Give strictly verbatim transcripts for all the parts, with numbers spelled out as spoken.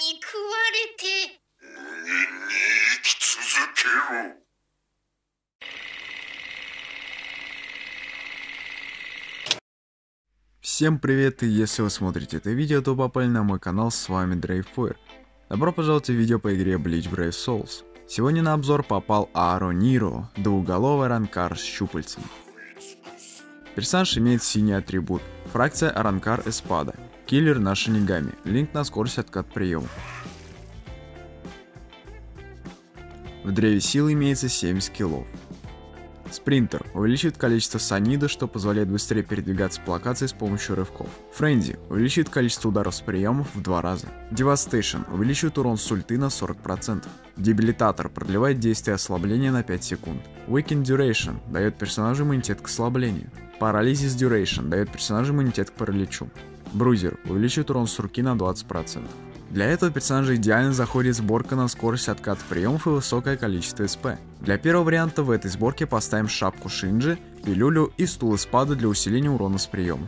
に食われて無限に生き続けろ。 Всем привет, и если вы смотрите это видео, то попали на мой канал, с вами Дрейфуэр. Добро пожаловать в видео по игре Bleach Brave Souls. Сегодня на обзор попал Аро-Ниро, двуголовый ранкар с щупальцем. Персонаж имеет синий атрибут, фракция Аранкар Эспада, киллер на Шинигами, линк на скорость откат приема. В древе силы имеется семь скиллов. Спринтер увеличивает количество санида, что позволяет быстрее передвигаться по локации с помощью рывков. Френзи увеличивает количество ударов с приемов в два раза. Devastation увеличивает урон с ульты на сорок процентов. Дебилитатор продлевает действие ослабления на пять секунд. Weaken Duration дает персонажу иммунитет к ослаблению. Paralysis Duration дает персонажу иммунитет к параличу. Брузер увеличивает урон с руки на двадцать процентов. Для этого персонажа идеально заходит сборка на скорость отката приемов и высокое количество СП. Для первого варианта в этой сборке поставим шапку Шинджи, пилюлю и стул Эспада для усиления урона с приемов.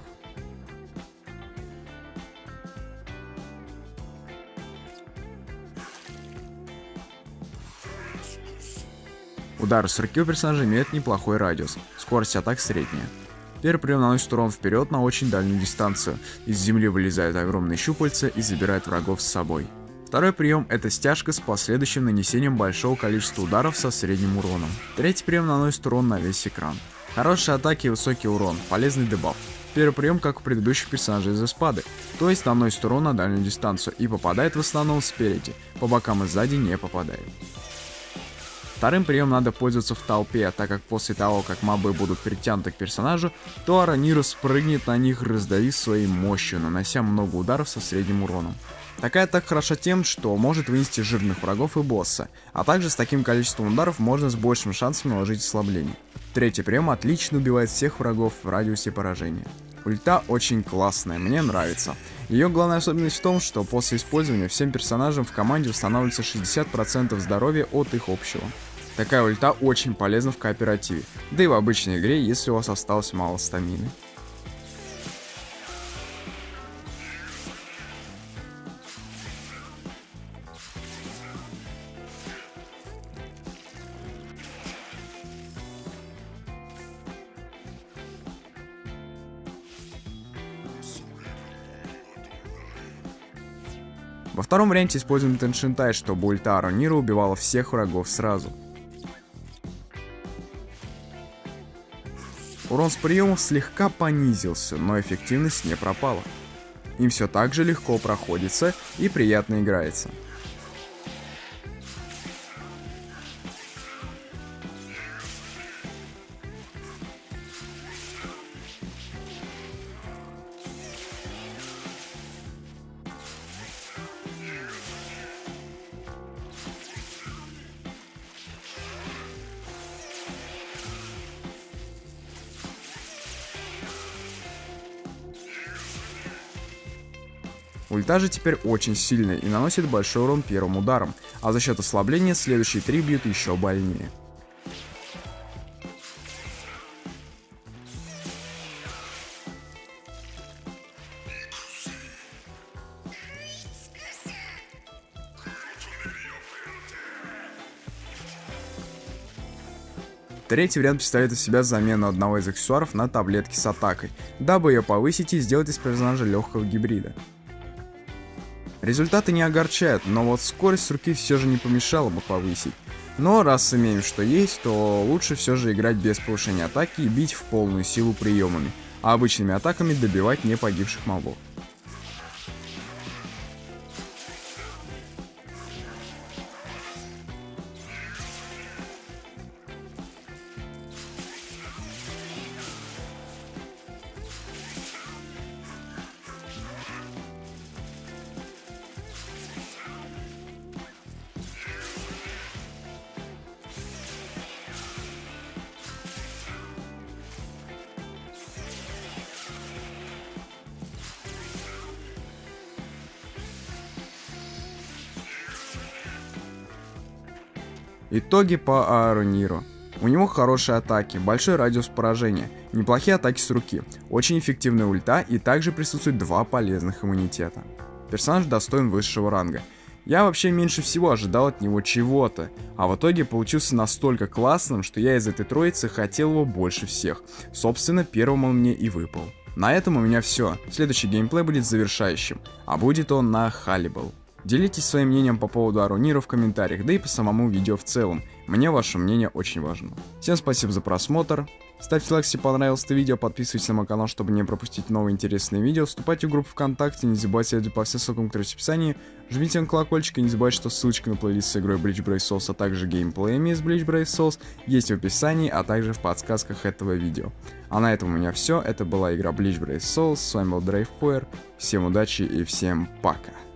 Удары с руки у персонажа имеют неплохой радиус, скорость атак средняя. Первый прием наносит урон вперед на очень дальнюю дистанцию, из земли вылезают огромные щупальца и забирают врагов с собой. Второй прием — это стяжка с последующим нанесением большого количества ударов со средним уроном. Третий прием наносит урон на весь экран. Хорошие атаки и высокий урон, полезный дебаф. Первый прием, как у предыдущих персонажей из Эспады, то есть наносит урон на дальнюю дистанцию и попадает в основном спереди, по бокам и сзади не попадает. Вторым приемом надо пользоваться в толпе, так как после того, как мобы будут притянуты к персонажу, то Аро-Ниро спрыгнет на них, раздавив своей мощью, нанося много ударов со средним уроном. Такая атака хороша тем, что может вынести жирных врагов и босса, а также с таким количеством ударов можно с большим шансом наложить ослабление. Третий прием отлично убивает всех врагов в радиусе поражения. Ульта очень классная, мне нравится. Ее главная особенность в том, что после использования всем персонажам в команде устанавливается шестьдесят процентов здоровья от их общего. Такая ульта очень полезна в кооперативе, да и в обычной игре, если у вас осталось мало стамины. Во втором варианте используем Теншинтай, чтобы ульта Аро-Ниро убивала всех врагов сразу. Урон с приемов слегка понизился, но эффективность не пропала. Им все так же легко проходится и приятно играется. Ульта же теперь очень сильная и наносит большой урон первым ударом, а за счет ослабления следующие три бьют еще больнее. Третий вариант представляет из себя замену одного из аксессуаров на таблетки с атакой, дабы ее повысить и сделать из персонажа легкого гибрида. Результаты не огорчают, но вот скорость руки все же не помешало бы повысить. Но раз имеем что есть, то лучше все же играть без повышения атаки и бить в полную силу приемами, а обычными атаками добивать не погибших мобов. Итоги по Аро-Ниро. У него хорошие атаки, большой радиус поражения, неплохие атаки с руки, очень эффективная ульта и также присутствует два полезных иммунитета. Персонаж достоин высшего ранга. Я вообще меньше всего ожидал от него чего-то, а в итоге получился настолько классным, что я из этой троицы хотел его больше всех. Собственно, первым он мне и выпал. На этом у меня все. Следующий геймплей будет завершающим, а будет он на Халибал. Делитесь своим мнением по поводу Арунира в комментариях, да и по самому видео в целом. Мне ваше мнение очень важно. Всем спасибо за просмотр. Ставьте лайк, если понравилось это видео, подписывайтесь на мой канал, чтобы не пропустить новые интересные видео. Вступайте в группу ВКонтакте, не забывайте следовать по всем ссылкам, которые есть в описании. Жмите на колокольчик и не забывайте, что ссылочка на плейлист с игрой Bleach Brave Souls, а также геймплеями из Bleach Brave Souls есть в описании, а также в подсказках этого видео. А на этом у меня все. Это была игра Bleach Brave Souls. С вами был Дрейф Фойер. Всем удачи и всем пока.